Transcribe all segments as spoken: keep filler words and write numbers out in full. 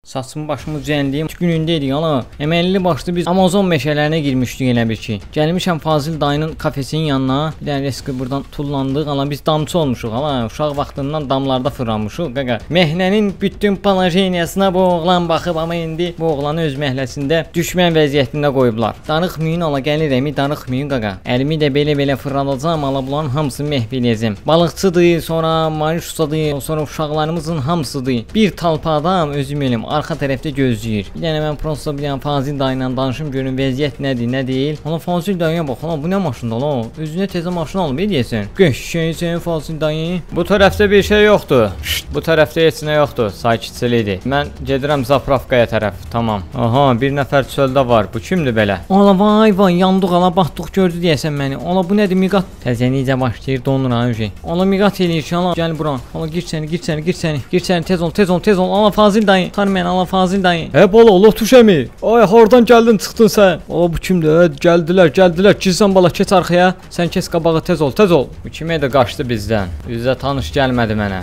Saçımı başımı düzənliyim. Günündəydik ana. Əməlli başlı biz Amazon meşələrinə girmişdik elə bir ki. Gəlmişəm Fazil dayının kafesinin yanına. Bir dənə reski buradan tullandıq. Ana biz damçı olmuşuq. Ana uşaq vaxtından damlarda fırlanmışıq. Qaqa. Mehlənin bütün panajeniyasına bu oğlan baxıb, amma indi bu oğlanı öz məhləsində düşmən vəziyyətində qoyublar. Danıxmayın ala, gəlirəm, danıxmayın qaqa. Əlimi də belə-belə fırladacağam, ala bunların hamısını məhv eləyəcəm. Balıqçıdır, sonra Mariusadır, sonra uşaqlarımızın hamısıdır. Bir talpa adam özüm elim arxa tərəfdə gözləyir. Bir dənə mən prosta bir dənə Fazil dayı ilə danışım, görüm vəziyyət nədir, nə deyil. Ana Fazil dayıya bax, ana bu nə maşındır lan? Özünə təzə maşın alıb eləyəsən. Qəşəng sən Fazil dayı. Bu tərəfdə bir şey yoxdur. Şşt, bu tərəfdə heç nə yoxdur. Sakitçilikdir. Mən gedirəm Zapravkaya tərəf. Tamam. Aha, bir nəfər çöldə var. Bu kimdir belə? Ala vay vay, yandıq ala, baxdıq gördü deyəsən məni. Ala bu nədir miqat? Təzənicə başlayır donur ha şey. Ala miqat eləyir ki, ala gəl bura. Ala gir səni, gir səni, gir səni. Gir səni, tez ol, tez ol, tez ol. Ala Fazil dayı. Xan mən ala Fazil dayı. Hə bala, lotuş əmi. Ay hardan gəldin, çıxdın sən? O bu kimdir? Gəldilər, gəldilər. Girsən bala, keç arxaya. Sən keç qabağa, tez ol, tez ol. Bu kimə də qaçdı bizdən. Bizə tanış gəlmədi mənə.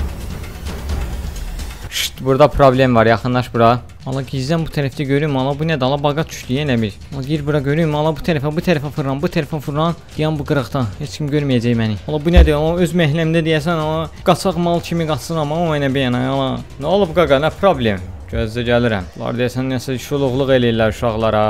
Şşt, burada problem var, yaxınlaş bura. Ala gizlən bu tərəfdə görüm, ala bu nədir? Ala baqa düşdü yenə bir. Ala gir bura görüm, ala bu tərəfə, bu tərəfə fırlan, bu tərəfə fırlan. Dayan bu qırıqdan. Heç kim görməyəcək məni. Ala bu nədir? Ala öz məhəlləmdə deyəsən, ala qaçaq mal kimi qaçsın, amma o mənə bəyənə, ala. Nə olub qaqa, nə problem? Gözlə gəlirəm. Bunlar deyəsən nəsə şuluqluq eləyirlər uşaqlara.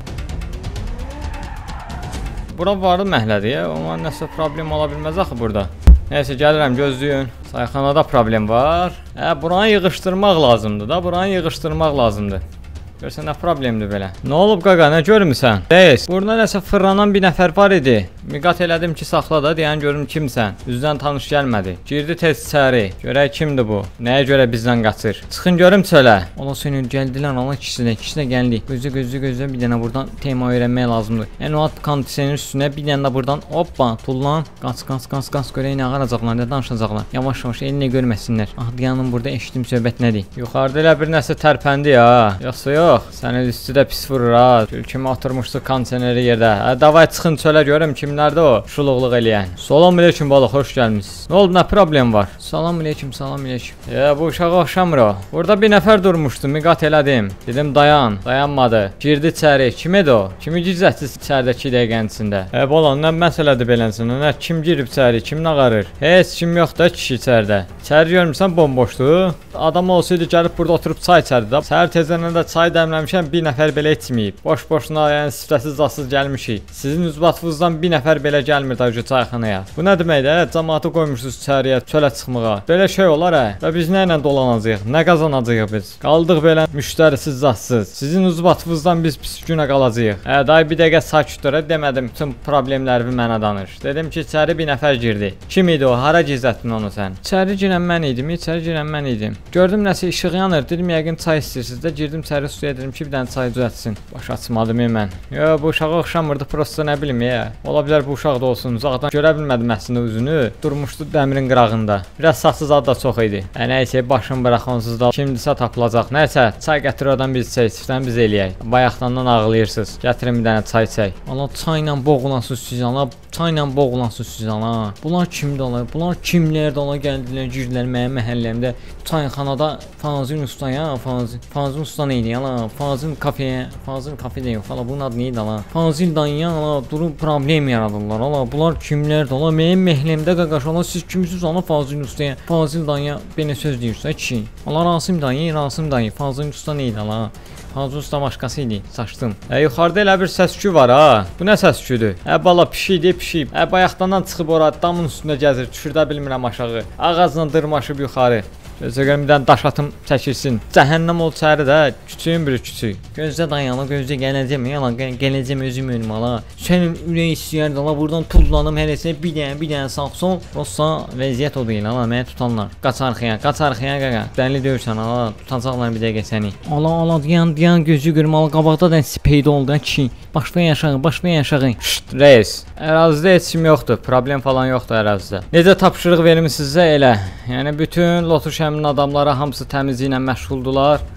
Bura vardı məhəllədir, amma nəsə problem ola bilməz axı burada. Nəysə gəlirəm, gözləyin. Sayxanada problem var. Hə, buranı yığışdırmaq lazımdır da, buranı yığışdırmaq lazımdır. Görsən nə problemdir belə. Nə olub qaqa, nə görmüsən? Deyiz. Burada nəsə fırlanan bir nəfər var idi. Miqat elədim ki, saxla da, deyən görüm kimsən. Üzdən tanış gəlmədi. Girdi tez içəri. Görək kimdir bu? Nəyə görə bizdən qaçır? Çıxın görüm çölə. Ola sönür, gəldilər, ana ikisi də, ikisi də gəldi. Gözlə, gözlə, gözlə, bir dənə buradan tema öyrənmək lazımdır. Yəni o kondisioner üstünə bir dənə də buradan hoppa, tullan. Qaç, qaç, qaç, qaç, görək nə ağaracaqlar, nə danışacaqlar. Yavaş-yavaş elinə görməsinlər. Ah, dayanın burada, eşitdim söhbət nədir? Yuxarıda elə bir nəsə tərpəndi ya. Yoxsa yox. Sənin üstü də pis vurur ha. Gül kimi oturmuşdu kondisioneri yerdə. Hə, davay çıxın çölə görüm kimlərdə o şuluqluq eləyən. Salam aleyküm balıq, xoş gəlmisiniz. Nə oldu, nə problem var? Salam aleyküm, salam aleyküm. Ya bu uşağa oxşamır o. Burada bir nəfər durmuşdu, miqat elədim. Dedim dayan, dayanmadı. Girdi içəri. Kim idi o? Kimi gizlətdiniz içəridəki dəqiqənin içində? Hə bala, nə məsələdir beləsin? Nə kim girib içəri, kim nağarır? Heç kim yox da kişi içəridə. İçəri görmüsən bomboşdur. Adam olsaydı gəlib burada oturub çay içərdi də. Səhər tezdən də çay dəmləmişəm, bir nəfər belə içməyib. Boş-boşuna, yəni sifrəsiz zadsız gəlmişik. Sizin üzbatınızdan bir nəfər belə gəlmir da çayxanaya. Bu nə deməkdir? Hə, cəmaatı qoymuşsunuz içəriyə, çölə çıxmağa. Belə şey olar hə. Və biz nə ilə dolanacağıq? Nə qazanacağıq biz? Qaldıq belə müştərisiz zadsız. Sizin üzbatınızdan biz pis günə qalacağıq. Hə, dayı bir dəqiqə sakit dur, demədim bütün problemlərimi mənə danış. Dedim ki, içəri bir nəfər girdi. Kim idi o? Hara gizlətdin onu sən? İçəri girən mən idim, içəri girən mən idim. Gördüm nəsə işıq yanır, dedim yəqin çay istəyirsiniz də, girdim içəri suya, dedim ki bir dənə çay düzəltsin. Baş açmadım mən. Yo, bu uşağa oxşamırdı, prosta nə bilim ya. Ola bilər bu uşaq da olsun, uzaqdan görə bilmədim əslində üzünü. Durmuşdu dəmirin qırağında. Biraz saçsız adı da çox idi. Hə, nəysə başım bırax onsuz da kimdisə tapılacaq. Nəysə, çay gətir oradan biz içək, sizdən biz eləyək. Bayaqdandan ağlayırsınız. Gətirin bir dənə çay içək. Allah çayla boğulansız siz ana, çayla boğulansız siz ana. Bunlar kimdir ola? Bunlar kimlərdir ola gəldilər, girdilər mənim məhəlləmdə. Çayxanada Fazil usta ya, Fazil. Fazil usta neydi ya? Fazil kafeye, Fazil kafede yox. Hala bunun adı neydi ala? Fazil dayı ala durub problem yaradırlar. Ala bunlar kimlərdir? Ala mənim məhəlləmdə qaqaş ala siz kimsiniz ala Fazil ustaya? Fazil dayı belə söz deyirsə ki. Ala Rasim dayı, Rasim dayı. Fazil usta neydi ala? Fazil usta başqası idi. Saçdım. Hə, yuxarıda elə bir səsküy var ha. Bu nə səsküydür? Hə, bala pişikdir, pişik. Hə, bayaqdan çıxıb ora damın üstündə gəzir, düşürdə bilmirəm aşağı. Ağacla dırmaşıb yuxarı. Gözlə görüm bir dənə daş atım çəkilsin. Cəhənnəm ol çəri də, küçüyün bir küçük. Gözlə dayanı, gözlə gələcəm, yalan gələcəm özüm önüm ala. Sənin ürək istəyərdi ala, buradan tullanım hələsə bir dənə, bir dənə sağ sol. Olsa vəziyyət o deyil ala, məni tutanlar. Qaç arxaya, qaç arxaya qaqa. Dəlli deyirsən ala, tutacaqlar bir dəqiqə səni. Ala ala dayan, dayan gözü görüm ala, qabaqda da speydə oldu ki. Başlayın aşağı, başlayın aşağı. Şşt, reis. Ərazidə heç kim yoxdur, problem falan yoxdur ərazidə. Necə tapşırıq vermisinizsə elə. Yəni bütün lotuş həmin adamlara hamısı təmizliklə məşğuldular.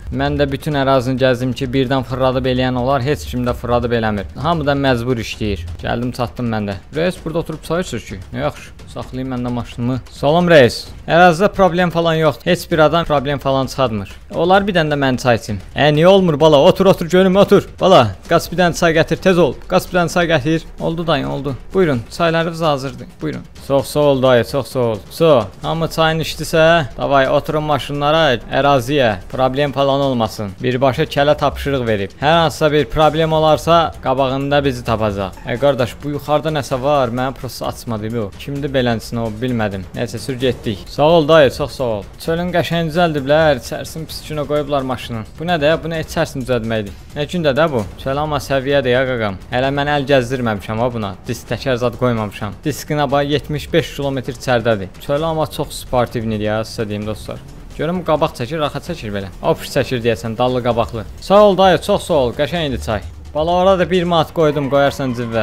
Mən də bütün ərazini gəzdim ki, birdən fırladıb eləyən olar, heç kim də fırladıb eləmir. Hamıdan məcbur işləyir. Gəldim, çatdım mən də. Reis burada oturub sayırsınız ki, nə yaxşı. Saxlayım mən də maşınımı. Salam reis. Ərazidə problem falan yoxdur. Heç bir adam problem falan çıxartmır. Onlar bir dənə də mən çay içim. Ə, niyə olmur bala? Otur, otur görüm, otur. Bala, qaç bir dənə çay gətir, tez ol. Qaç bir dənə çay gətir. Oldu dayı, oldu. Buyurun, çaylarınız hazırdır. Buyurun. Çox sağ ol dayı, çox sağ ol. So, hamı çayını içdisə, davay oturun maşınlara, əraziyə. Problem falan olmasın. Birbaşa kələ tapşırıq verib. Hər hansısa bir problem olarsa, qabağında bizi tapacaq. Ə, qardaş, bu yuxarıda nəsə var? Mənə prosta açmadı bu. Kimdir belənçini o, bilmədim. Nəysə, sür getdik. Sağ ol dayı, çox sağ ol. Çölün qəşəng düzəldiblər, içərisini pis günə qoyublar maşının. Bu nədir? Bu nə içərisini düzəltməkdir? Nə gündə də bu? Çöl amma səviyyədir ya qaqam. Hələ mən əl gəzdirməmişəm ha buna. Disk təkər zad qoymamışam. Diskinə bax yetmiş beş kilometr içəridədir. Çöl amma çox sportivnidir ya, sizə deyim dostlar. Görüm qabaq çəkir, rahat çəkir belə. Opiş çəkir deyəsən, dallı qabaqlı. Sağ ol dayı, çox sağ ol. Qəşəngdir çay. Bala orada bir manat qoydum, qoyarsan cibvə.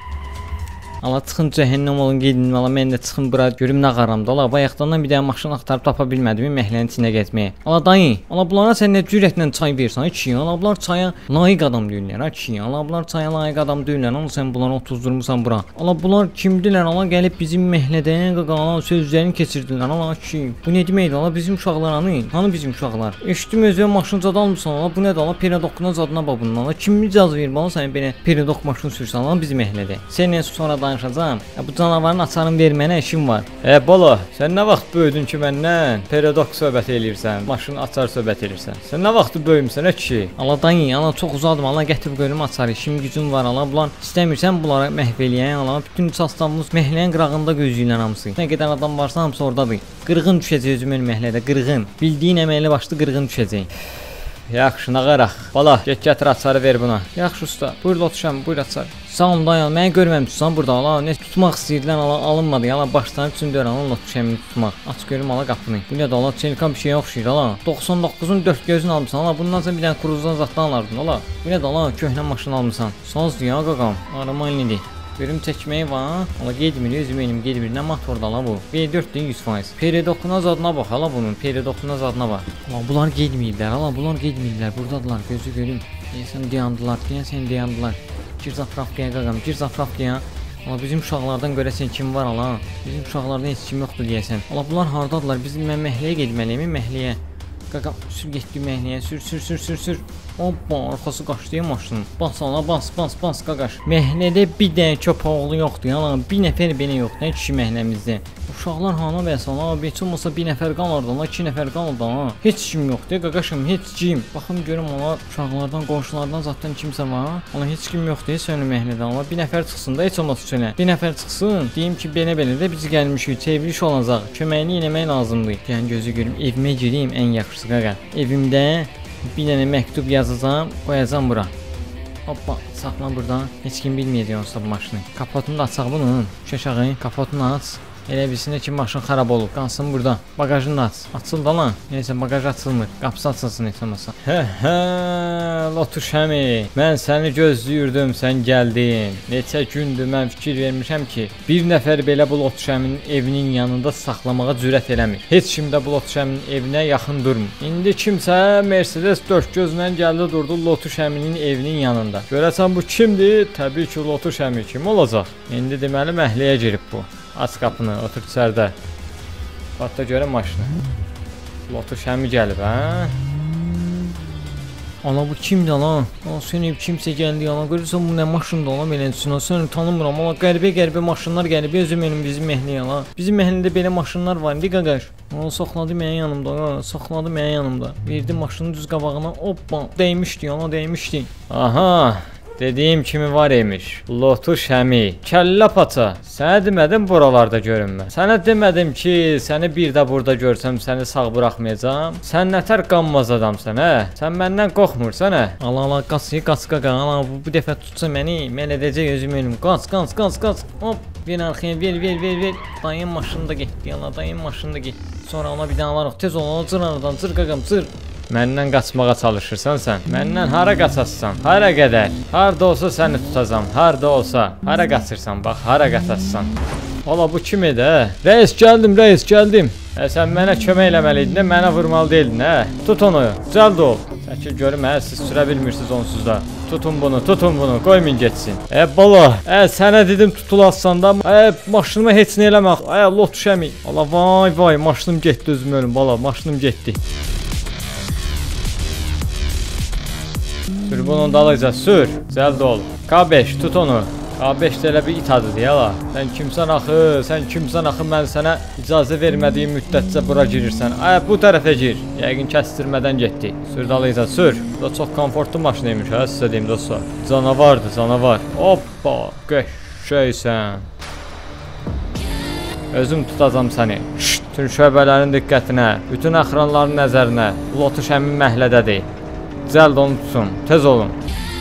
Allah çıxın cəhənnəm olun gedin, valla mən də çıxın bura görüm nə qaramda. Allah bayaqdan bir dənə maşın axtarıb tapa bilmədim məhəllənin içinə getməyə. Allah dayı, Allah bunlara sən nə cürətlə çay versən ki? Allah bunlar çaya layiq adam deyirlər ha ki? Allah bunlar çaya layiq adam deyirlər. Allah sən bunları otuzdurmusan bura. Allah bunlar kimdirlər? Allah gəlib bizim məhəllədən qaqalan sözlərini keçirdilər. Allah ki, bu nə deməkdir? Allah bizim uşaqlar hanı? Hanı bizim uşaqlar? Eşitdim özünə maşın zad almısan. Allah bu nədir? Allah peredokuna zadına bax bundan. Allah kim icazə verir bana sən belə peredok maşın sürsən Allah bizim məhəllədə. Səndən sonra danışacağam. Ya, bu canavarın açarını vermənə işim var. E bala, sən nə vaxt böyüdün ki məndən peredok söhbət eləyirsən, maşın açar söhbət eləyirsən? Sən nə vaxt böyümüsən ə kişi? Allah dayı, Allah çox uzadım. Allah gətirib qoyum açar. İşim gücüm var. Allah bunlar istəmirsən bunları məhv eləyən. Allah bütün çastamız məhəllənin qırağında gözləyirlər hamısı. Nə qədər adam varsa hamısı ordadır. Qırğın düşəcək özüm ön məhəllədə, qırğın. Bildiyin əməlli başlı qırğın düşəcək. Yaxşı, nağaraq. Bala, get gətir açarı ver buna. Yaxşı usta, buyur oturşam, buyur açar. Sağ olun dayı, məni görməmişsən burada. Allah, nə tutmaq istəyirdilər, Allah alınmadı. Allah başdan üçün deyirəm, Allah tutuşamını tutmaq. Aç görüm Allah qapını. Bu nədir Allah, çelkan bir şey oxşayır Allah. doxsan doqquzun dörd gözünü almısan Allah. Bundan sonra bir dənə kruzdan zaddan alardın Allah. Bu nədir Allah, köhnə maşın almısan. Sazdır ya qaqam. Aramaylıdır. Görüm çəkməyi var. Allah getmir, özüm elim getmir. Nə motorda la bu? V dörddür yüz faiz. Peredokuna zadına bax hala bunun. Peredokuna zadına bax. Allah bunlar getməyiblər. Allah bunlar getməyiblər. Burdadılar. Gözü görüm. Deyəsən dayandılar. Deyəsən dayandılar. Gir zafrafqaya qaqam. Gir zafrafqaya. Allah bizim uşaqlardan görəsən kim var Allah? Bizim uşaqlardan heç kim yoxdur deyəsən. Allah bunlar hardadılar? Bizim mən məhəlləyə getməliyəm, məhəlləyə. Qaqam sür getdi məhəlləyə. Sür sür sür sür sür. Hoppa, arxası qaçdı maşının. Bas ana, bas, bas, bas qaqaş. Məhəllədə bir dənə köpəoğlu yoxdur. Yəni bir nəfər belə yoxdur. Nə kişi məhəlləmizdə. Uşaqlar hana bəs ana, heç olmasa bir nəfər qalırdı, ana iki nəfər qalırdı ha. Heç kim yoxdur qaqaşım, heç kim. Baxım görüm ona uşaqlardan, qonşulardan zətdən kimsə var. Ana heç kim yoxdur heç önü məhəllədə. Ana bir nəfər çıxsın da heç olmasa çönə. Bir nəfər çıxsın. Deyim ki, belə-belə də biz gəlmişik, çevriliş olacaq. Köməyini eləmək lazımdır. Yəni gözü görüm, evimə gireyim ən yaxşısı qaqa. Evimdə bir dənə məktub yazacağam, qoyacağam bura. Hoppa, saxla buradan. Heç kim bilməyəcək onsuz bu maşını. Kapotunu da açaq bunun. Şaşağı, kapotunu aç. Elə bilsin ki maşın xarab olub. Qansın burada. Bagajını da aç. Açıl da lan. Neysə bagaj açılmır. Qapısı açılsın heç olmasa. Hə hə, Lotuş əmi. Mən səni gözləyirdim, sən gəldin. Neçə gündür mən fikir vermişəm ki, bir nəfər belə bu Lotuş əminin evinin yanında saxlamağa cürət eləmir. Heç kim də bu Lotuş əminin evinə yaxın durmur. İndi kimsə Mercedes dörd gözlə gəldi durdu Lotuş əminin evinin yanında. Görəsən bu kimdir? Təbii ki, Lotuş əmi kim olacaq? İndi deməli məhəlləyə girib bu. Aç qapını, otur içəridə. Hatta görəm maşını. Lotuş əmi gəlib, hə? Ana bu kimdir lan? Ana sönüb kimsə gəldi, ana görürsən bu nə maşındır ana beləncəsinə. Səni tanımıram, ana qəribə-qəribə maşınlar gəlib özüm mənim bizim məhəlləyə ala. Bizim məhəllədə belə maşınlar var, indi qaqaş. Ana saxladı mənim yanımda, ana saxladı mənim yanımda. Verdi maşının düz qabağına, hoppa, dəymişdi, ana dəymişdi. Aha! Dediyim kimi var imiş. Lotuş əmi. Kəllə paça. Sənə demədim buralarda görünmə. Sənə demədim ki, səni bir də burada görsəm səni sağ buraxmayacağam. Sən nətər qanmaz adamsan, hə? Sən məndən qorxmursan, hə? Allah Allah, qaç, qaç, qaqa. Allah bu, bu dəfə tutsa məni, mən edəcək özüm ölüm. Qaç, qaç, qaç, qaç. Hop, ver arxaya, ver, ver, ver, ver. Dayın maşında getdi, Allah, dayın maşında getdi. Sonra ona bir dənə alarıq. Tez ol, cır aradan, cır qaqam, cır. Məndən qaçmağa çalışırsan sən. Məndən hara qaçasan? Hara qədər? Harda olsa səni tutacam. Harda olsa. Hara qaçırsan? Bax, hara qaçasan. Ola bu kim idi, hə? Reis gəldim, reis gəldim. Hə, sən mənə kömək eləməliydin, mənə vurmalı deyildin, hə? Tut onu. Cəld ol. Çəkil görüm, hə, siz sürə bilmirsiniz onsuz da. Tutun bunu, tutun bunu, qoymayın getsin. E bala, e sənə dedim tutulassan da, e maşınıma heç nə eləmə. E lotuş əmi. Allah vay vay, maşınım getdi özüm ölüm bala, maşınım getdi. Sür bunun dalıyca, sür. Cəld ol. K beş, tut onu. K beş də elə bir it adıdır ya. Sən kimsən axı? Sən kimsən axı? Mən sənə icazə vermədiyim müddətcə bura girirsən. Ay bu tərəfə gir. Yəqin kəstirmədən getdi. Sür dalıyca, sür. Bu da çox komfortlu maşın imiş, hə, sizə deyim dostlar. Canavardır, canavar. Hoppa, qəşşəysən. Özüm tutacam səni. Şşt, bütün şöbələrin diqqətinə, bütün əxranların nəzərinə. Lotuş həmin məhlədədir. Cəld onu tutsun, tez olun.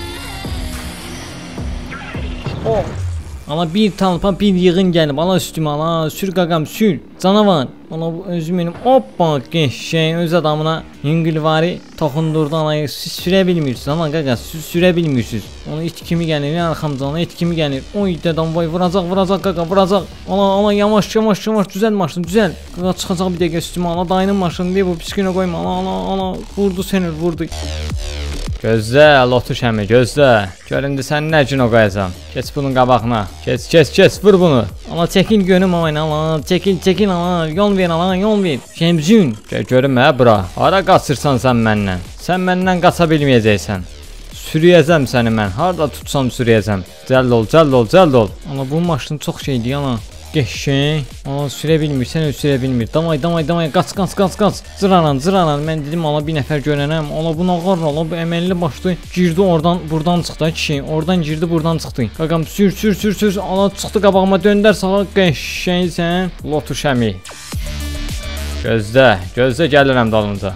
Oh. Ana bir talpa bir yığın gəlib, ala üstümə, ala sür qaqam, sür. Canavar. Ana bu özüm benim, hoppa, qəşşəy, öz adamına yüngülvari toxundurdu, ana siz sürə bilmirsiniz, ana qaqa, siz sürə bilmirsiniz. Ona it kimi gəlir, arxamcana it kimi gəlir. Oy dedəm, vay vuracaq, vuracaq qaqa, vuracaq. Ana, ana yavaş, yavaş, yavaş düzəl maşını, düzəl. Qaqa çıxacaq bir dəqiqə üstümə, ana dayının maşını deyə bu piskinə qoyma, ana, ana, ana vurdu səni, vurdu. Gözlə, lotuş əmi, gözlə. Gör indi sən nə gün o qoyacam. Keç bunun qabağına. Keç, keç, keç, vur bunu. Ana çəkil gönüm oyna, ana, çəkil, çəkil, ana, yol ver, ana, yol ver. Şemzün. Gör görüm hə bura. Hara qaçırsan sən məndən? Sən məndən qaça bilməyəcəksən. Sürüyəcəm səni mən. Harda tutsam sürüyəcəm. Cəld ol, cəld ol, cəld ol. Ana bu maşın çox şeydir, ana. Qəşşəng. Ana sürə bilmirsən, öz sürə bilmir. Damay, damay, damay, qaç, qaç, qaç, qaç. Zıranan, zıranan. Mən dedim, ala bir nəfər görənəm. Ala bu nağar, ala bu əməlli başdı. Girdi oradan, buradan çıxdı kişi. Oradan girdi, buradan çıxdı. Qaqam sür, sür, sür, sür. Ala çıxdı qabağıma, döndər sağa. Qəşşəng sən. Lotuş əmi. Gözlə, gözlə gəlirəm dalınca.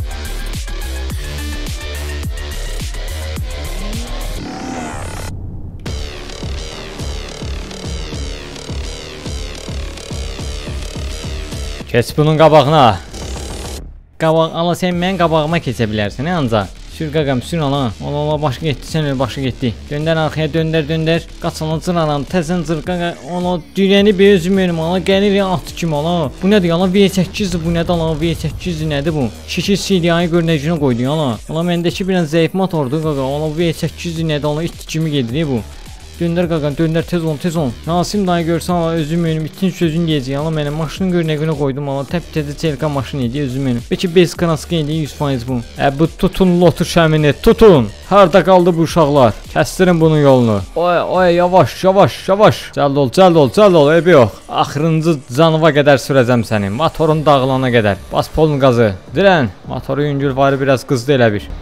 Keç bunun qabağına. Qabaq, ala sən mənim qabağıma keçə bilərsən, ancaq. Sür qaqam, sür ala. Ala, ala, başı getdi, sən öl, başı getdi. Döndər arxaya, döndər, döndər. Qaç ala, cır ala, təzən cır qaqa. Ala, dirəni bir özüm önüm, ala, gəlir ya, at kimi, ala. Bu nədir, ala, V səkkiz, bu nədir, ala, V səkkiz nədir bu? Şişi C D I-yi görünəcünə qoydu, ala. Ala, məndəki bir zəif motordur, qaqa. Ala, V səkkiz nədir, ala, it kimi gedir, bu. Döndər qaqan, döndər, tez ol, tez ol. Nasim dayı görsən, ala, özüm önüm, itin sözünü deyəcək, ala, mənim maşının görünəqinə qoydum, ala, təp-təzə çelka maşın idi, özüm önüm. Bəlkə bez kraska idi, yüz faiz bu. Ə, bu tutun lotuş əmini, tutun. Harda qaldı bu uşaqlar? Kəstirin bunun yolunu. Oy, oy, yavaş, yavaş, yavaş. Cəld ol, cəld ol, cəld ol, eybi yox. Axırıncı canıva qədər sürəcəm səni, motorun dağılana qədər. Bas polun qazı, dirən. Motoru yüngül varı biraz qızdı elə bir.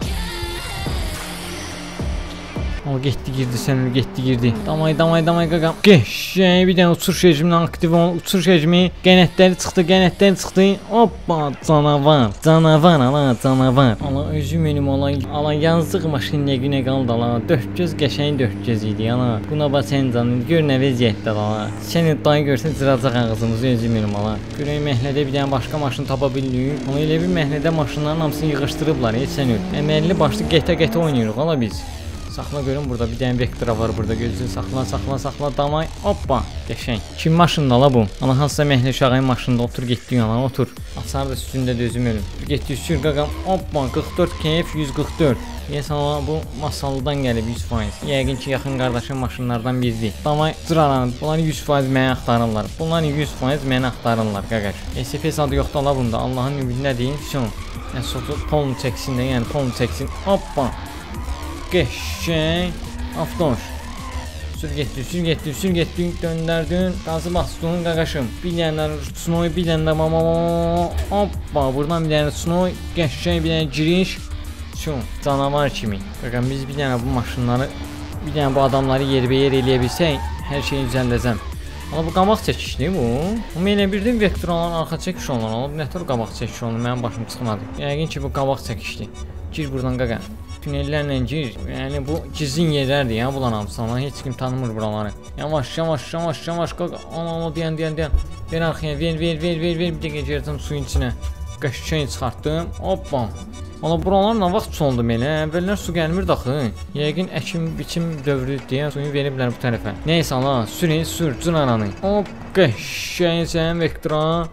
O getdi girdi sən öl getdi girdi. Damay damay damay qaqam. Qəşşəng bir dənə uçuş rejimindən aktiv ol. Uçuş rejimi qənətləri çıxdı, qənətləri çıxdı. Hoppa canavar. Canavar ala canavar. Ala özüm mənim ala. Ala yazıq maşın nə günə qaldı ala. Dörd göz qəşəng dörd göz idi ala. Buna bax sən canın gör nə vəziyyətdə ala. Sən dayı görsən cıracaq ağzımızı özüm mənim ala. Görək məhəllədə bir dənə başqa maşın tapa bildik. Amma elə bir məhəllədə maşınların hamısını yığışdırıblar. Heç sən öl. Əməlli başlı qətə-qətə oynayırıq ala biz. Saxla görün burada bir dənə vektora var burada gözün saxla saxla saxla damay hoppa qəşəng. Kim maşında la bu? Ana hansısa məhəllə uşağının maşında otur getdi yana otur. Açar da üstündə də özüm ölüm. Getdi sür qaqam hoppa qırx dörd K F yüz qırx dörd. Yəsən bu masallıdan gəlib yüz faiz. Yəqin ki yaxın qardaşın maşınlardan biridir. Damay cıralanıb. Bunlar yüz faiz mənə axtarırlar. Bunlar yüz faiz mənə axtarırlar qaqaş. S F S adı yoxdur la bunda. Allahın ümidinə deyin. Son. Yəni sotu polnu çəksin də, yəni polnu çəksin. Hoppa. Qəşəng avtoş. Sür getdi, sür getdi, sür getdi, döndərdin, qazı bastın qaqaşım. Bir dənə snoy, bir dənə mama. Hoppa, buradan bir dənə snoy, qəşəng bir dənə giriş. Şu canavar kimi. Qaqam biz bir dənə bu maşınları, bir dənə bu adamları yerbəyer eləyə bilsək, hər şeyi düzəldəcəm. Amma bu qabaq çəkişdir bu. Amma elə birdən vektorların arxa çəkiş olan olub, nətər qabaq çəkiş olan, mənim başım çıxmadı. Yəqin ki bu qabaq çəkişdir. Gir buradan qaqa. Tünellərlə gir. Yəni bu gizlin yerlərdir ya bulan hamısına. Heç kim tanımır buraları. Yavaş, yavaş, yavaş, yavaş qaqa. Ana, ana deyən, deyən, deyən. Ver arxaya, ver, ver, ver, ver, ver. Bir dəqiqə girdim suyun içinə. Qəşəng çıxartdım. Hoppa. Ana buralar nə vaxt sondu belə? Əvvəllər su gəlmir daxı. Yəqin əkim biçim dövrü deyə suyu veriblər bu tərəfə. Nəysə ana, sür, sür, cır ananı. Hop, qəşəng sən vektora.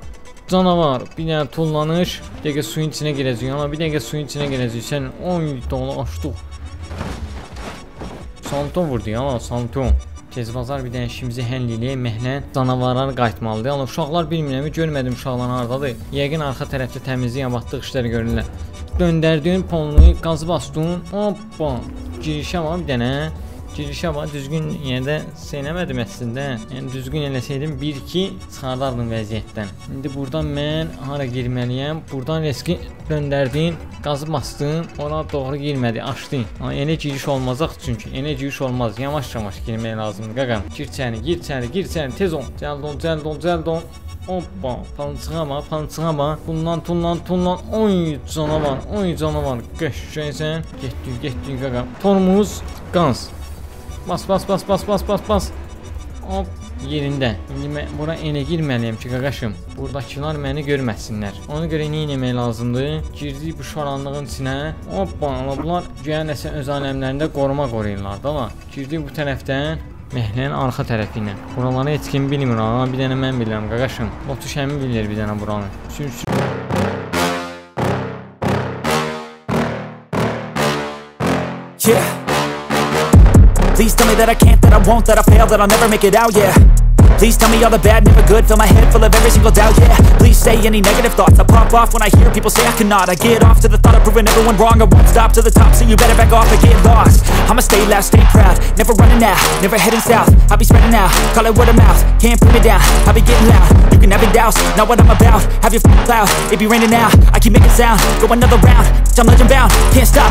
canavar. Bir dənə tullanış. Bir dəqiqə suyun içinə girəcək. Ana bir dəqiqə suyun içinə girəcək. Sən on donu açdıq. Salton vurdu ya, salton. Tez bazar bir dənə işimizi həll eləyək, məhlən canavarlar qayıtmalıdır. Yəni uşaqlar bilmirəm, görmədim uşaqlar hardadır. Yəqin arxa tərəfdə təmizlik yaptıq işləri görürlər. Döndərdin polunu, qazı bastın. Hoppa. Girişə var bir dənə. Girişə var. Düzgün yenə də seyləmədim əslində. Yəni düzgün eləsəydim bir iki çıxardardım vəziyyətdən. İndi buradan mən hara girməliyəm? Buradan riski döndərdin, qazı bastın, ona doğru girmədi, açdın. Elə giriş olmazaq çünki. Elə giriş olmaz. Yavaş-yavaş girmək lazımdır. Qaqam, gir içəri, gir içəri, gir içəri. Tez ol. Cəld ol, cəld ol, cəld ol. Hoppa, pançıqama, pançıqama. Bundan, tundan, tundan. Oy canavar, oy canavar. Qəşşəysən. Getdik, getdik qaqam. Tormuz, qans. Bas, bas, bas, bas, bas, bas, bas. Hop, yerində. İndi mən bura elə girməliyəm ki, qaqaşım. Buradakılar məni görməsinlər. Ona görə nə etmək lazımdır? Girdik bu şaranlığın içinə. Hoppa, bunlar güya nəsə öz aləmlərində qoruma qoruyurlar da. Girdik bu tərəfdən. Məhlənin arxa tərəfi ilə. Buraları heç kim bilmir ha. Bir dənə mən bilirəm qaqaşım. Lotuş əmi bilir bir dənə buranı. Sür-sür. Yeah. Please tell me that I can't, that I won't, that I fail, that I'll never make it out, yeah. Please tell me all the bad, never good, fill my head full of every single doubt, yeah. Please say any negative thoughts, I pop off when I hear people say I cannot. I get off to the thought of proving everyone wrong, I won't stop to the top, so you better back off and get lost. I'ma stay loud, stay proud, never running out, never heading south. I'll be spreading out, call it word of mouth, can't put me down, I'll be getting loud. You can have it douse, not what I'm about, have your f***ing cloud, it be raining now, I keep making sound, go another round, I'm legend bound, can't stop,